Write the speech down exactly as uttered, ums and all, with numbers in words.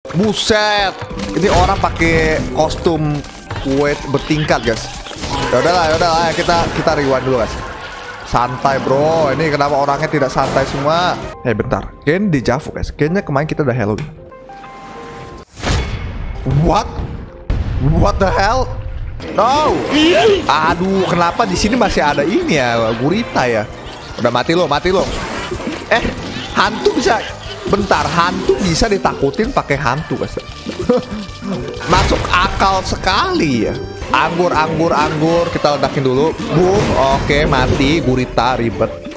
Buset, ini orang pakai kostum kue bertingkat guys. Ya udahlah, ya udahlah, kita kita rewind dulu guys. Santai bro, ini kenapa orangnya tidak santai semua? Eh bentar, kayaknya di Javu guys. Kayaknya kemarin kita udah Halloween. What? What the hell? No. Aduh, kenapa di sini masih ada ini ya, gurita ya? Udah mati lo, mati lo. Eh, hantu bisa. Bentar, hantu bisa ditakutin pakai hantu guys. Masuk akal sekali ya. Anggur, anggur, anggur. Kita ledakin dulu. Boom. Oke, mati. Gurita ribet.